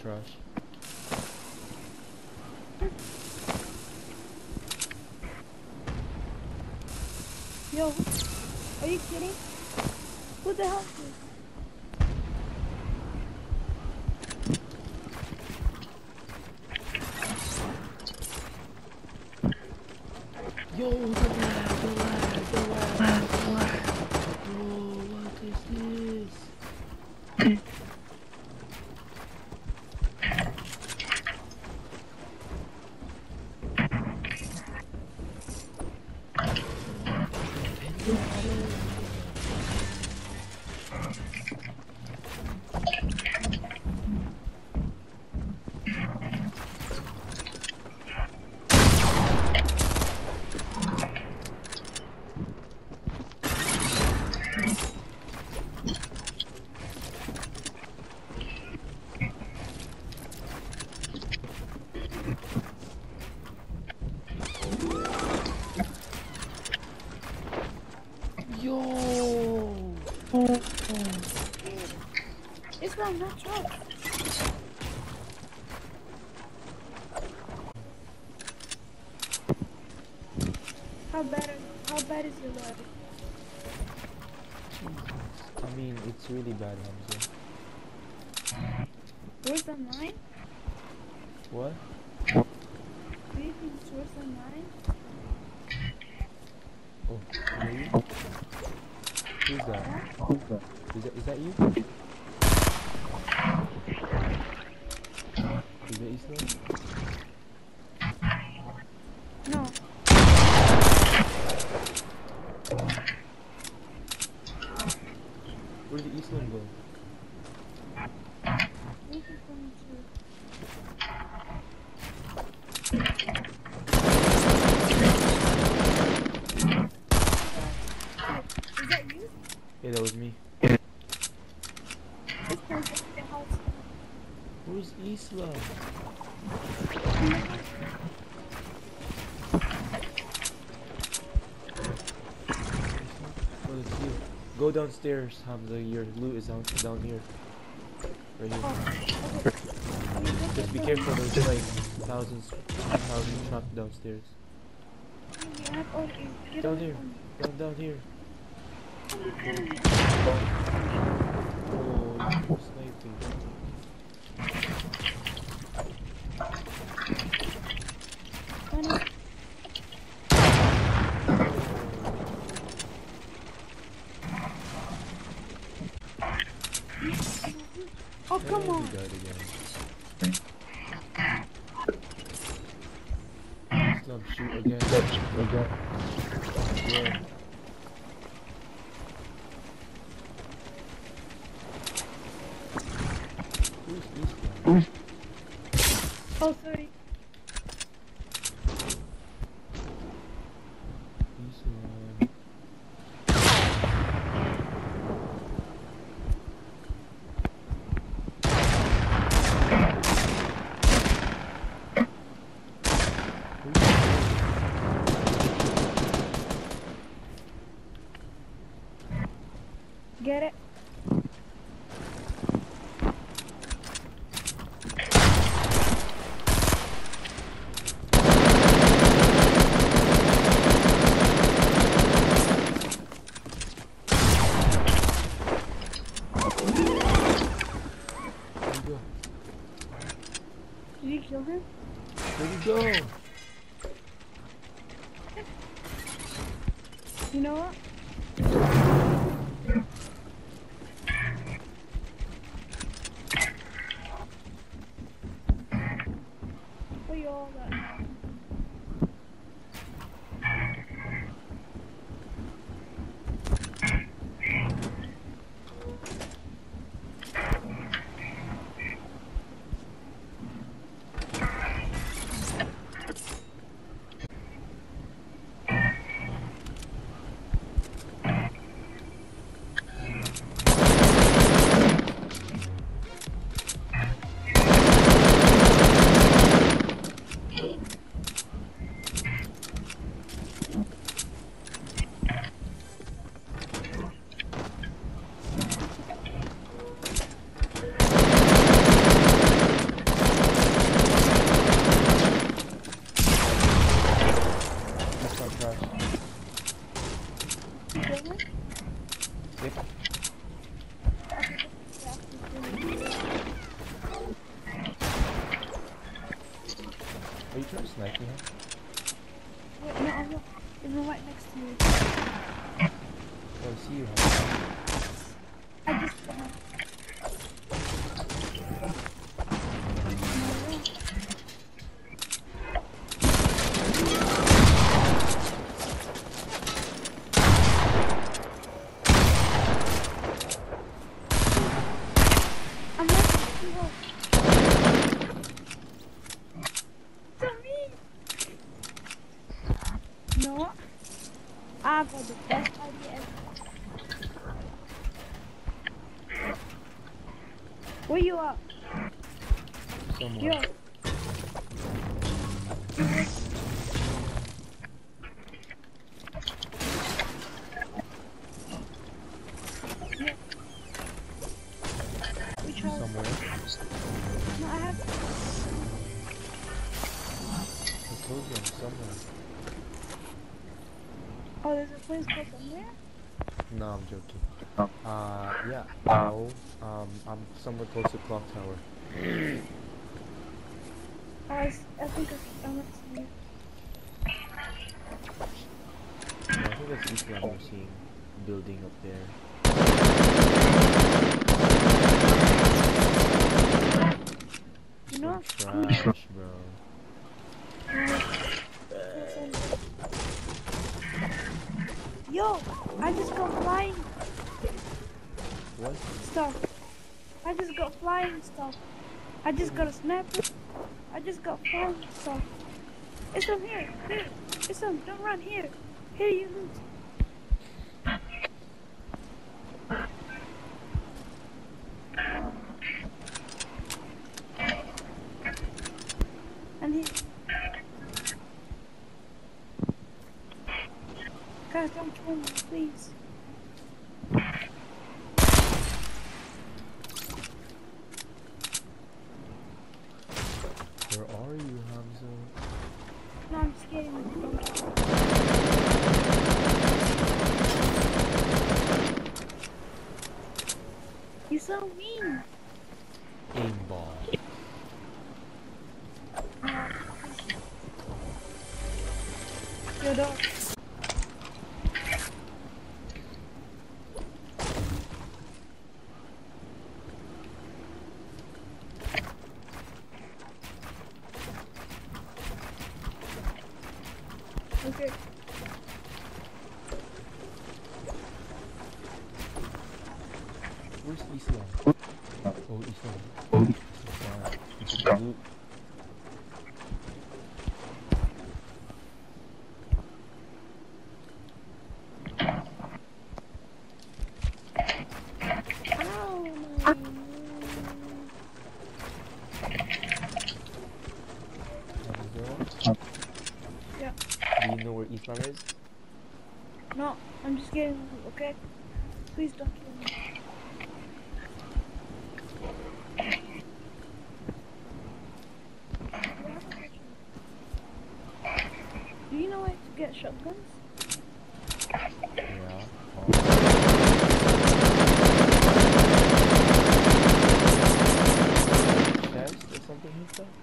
trash. Yo, are you kidding? What the hell is this? Yo, the lag. Yo, what is this? Yo! It's wrong, not true. How bad is your lag? I mean, it's really bad, Hamza. Worse than mine? What? Do you think it's worse than mine? Oh, really? Who's that? Is that you? Is it Islam? No. Where did Islam go? This is coming true. Is that you? Yeah, that was me. This person in the house. Where's Islam? Oh, it's you. Go downstairs, Hamza. Your loot is down here. Right here. Just be careful, there's like thousands trapped downstairs. Down here. Down here. Oh, you're sniping. Oh, come on. You died again. Islam, shoot again. Yeah. Who's Islam? Oh, sorry. Islam. Get it? Did you kill him? Where'd he go? You know what? What you all got? Are you trying to snipe me? Huh? Wait, no, I'm not. It's right next to you. Oh, I see you. Huh? I just. I'm not too hard. To me. No. I've got the best idea ever. Where you at? Somewhere. Yo. We try. Somewhere. No, I have. I told you I'm somewhere. Oh, there's a place called somewhere? No, I'm joking. Yeah. No. I'm somewhere close to clock tower. Oh, I think I'm not seeing you. No, I think that's Eastland we're seeing building up there. You This know? one trash, bro. Yo, I just got flying What? stuff. I just got flying stuff. I just got a sniper. I just got flying stuff. It's from here. Here. It's from. Don't run here. Here you loot. And here. Guys, don't kill me, please. Where are you, Hamza? No, I'm just kidding. You're so mean. Aimball. Yo, dog. Okay. Where's Islam? Oh, Islam. It's blue. Yeah. Do you know where Islam is? No, I'm just kidding. Okay. Please don't kill me. Do you know where to get shotguns? Yeah. Chest or something like that?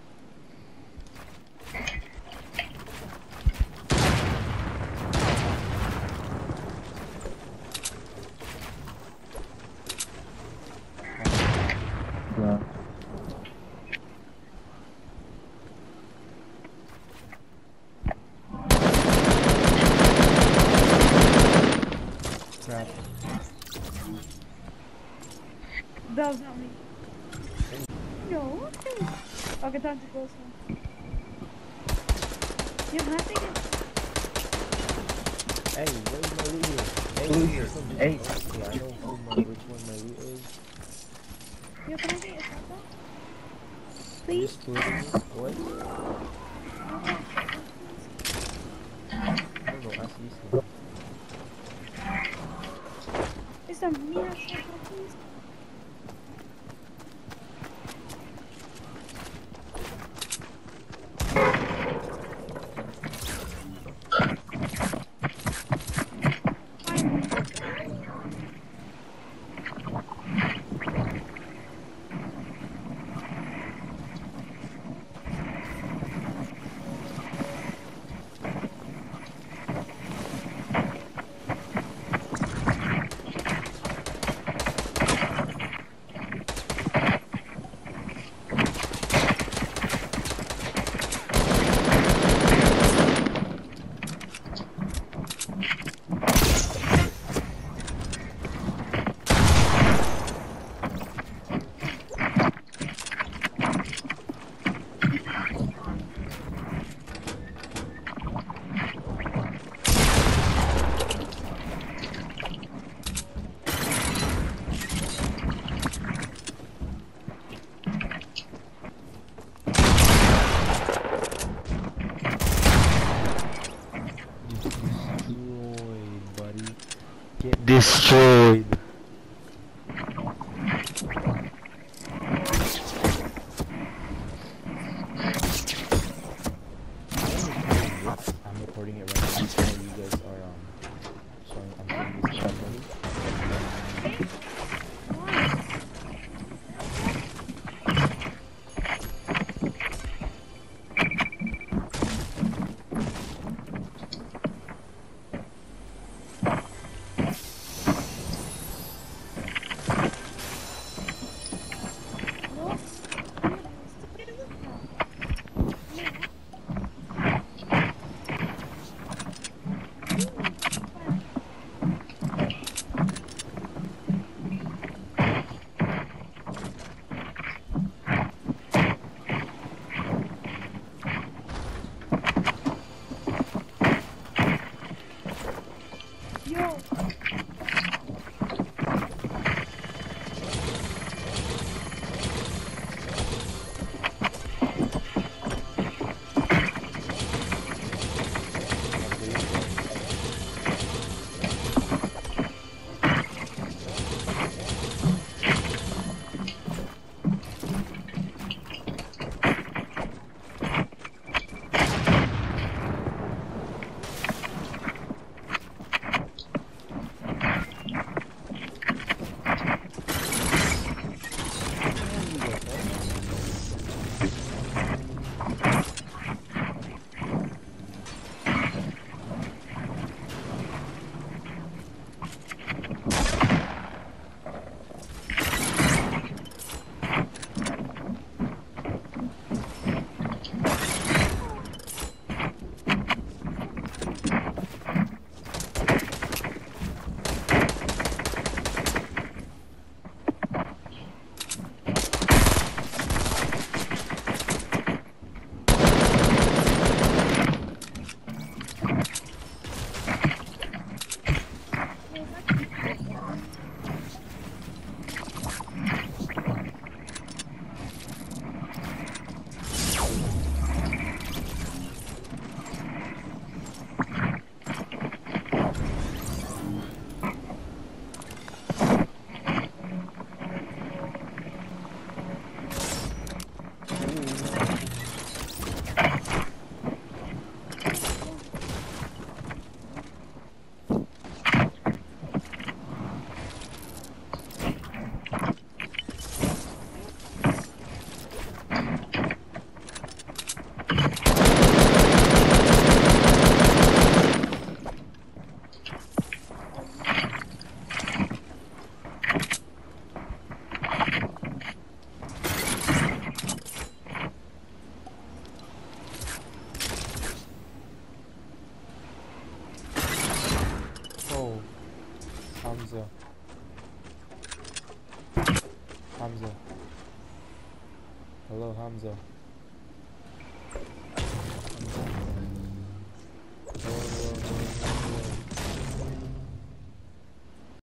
Yeah. Crap. That was not me. No. Okay, time to go some. You're hunting it? Hey, where's my loot here? Hey, Loot here. Hey. Okay, I know which one my loot is. Yo, can I get your shotgun? You Please? splitting it? What? I don't know, ask Islam. Is there me a shotgun, please? destroyed. I'm recording it right now. So you guys are showing. I'm showing this to everybody. Yo. Oh, Hamza. Hamza. Hello, Hamza.